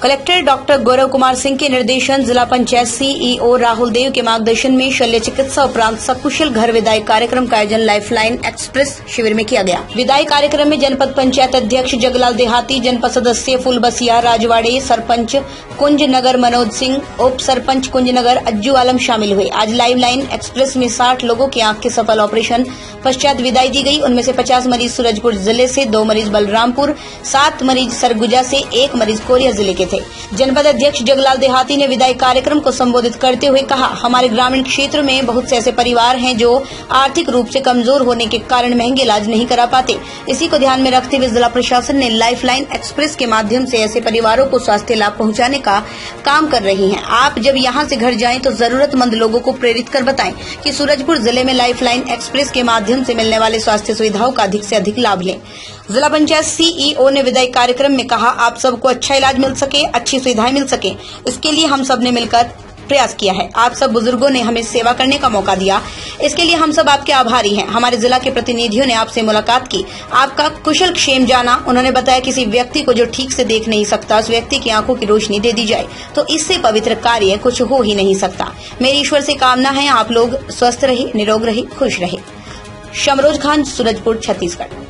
Collector doctor Gaurav Kumar Singh के निर्देशन, जिला पंचायत सीईओ राहुल देव के मार्गदर्शन में शल्य चिकित्सा उपरांत सकुशल घर विदाई कार्यक्रम का आयोजन लाइफलाइन एक्सप्रेस शिविर में किया गया। विदाई कार्यक्रम में जनपद पंचायत अध्यक्ष जगलाल देहाती, जनपद सदस्य फूलबसिया राजवाड़े, सरपंच कुंज नगर मनोज सिंह, उप सरपंच कुंज नगर अज्जू आलम शामिल हुए। आज लाइफलाइन एक्सप्रेस में 60 लोगों की आंख के सफल ऑपरेशन पश्चात विदाई दी गई। उनमें से 50 मरीज सूरजपुर जिले से, 2 मरीज बलरामपुर, 7 मरीज सरगुजा से, 1 मरीज कोरिया जिले के थे। जनपद अध्यक्ष जगलाल देहाती ने विदाई कार्यक्रम को संबोधित करते हुए कहा, हमारे ग्रामीण क्षेत्र में बहुत से ऐसे परिवार हैं जो आर्थिक रूप से कमजोर होने के कारण महंगे इलाज नहीं करा पाते। इसी को ध्यान में रखते हुए जिला प्रशासन ने लाइफलाइन एक्सप्रेस के माध्यम से ऐसे परिवारों को स्वास्थ्य लाभ पहुंचाने का काम कर रही है। आप जब यहां से घर जाएं तो जरूरतमंद लोगों को प्रेरित कर बताएं कि सूरजपुर जिले में लाइफलाइन एक्सप्रेस के माध्यम से मिलने वाले स्वास्थ्य सुविधाओं का अधिक से अधिक लाभ लें। जिला पंचायत सीईओ ने विदाई कार्यक्रम में कहा, आप सबको अच्छा इलाज मिल सके, अच्छी सुविधाएं मिल सके, इसके लिए हम सब ने मिलकर प्रयास किया है। आप सब बुजुर्गों ने हमें सेवा करने का मौका दिया, इसके लिए हम सब आपके आभारी हैं। हमारे जिला के प्रतिनिधियों ने आपसे मुलाकात की, आपका कुशल क्षेम जाना। उन्होंने बताया, किसी व्यक्ति को जो ठीक से देख नहीं सकता, उस व्यक्ति की आंखों की रोशनी दे दी जाए तो इससे पवित्र कार्य कुछ हो ही नहीं सकता। मेरी ईश्वर से कामना है आप लोग स्वस्थ रहे, निरोग रहे, खुश रहे। शमरोज खान, सूरजपुर, छत्तीसगढ़।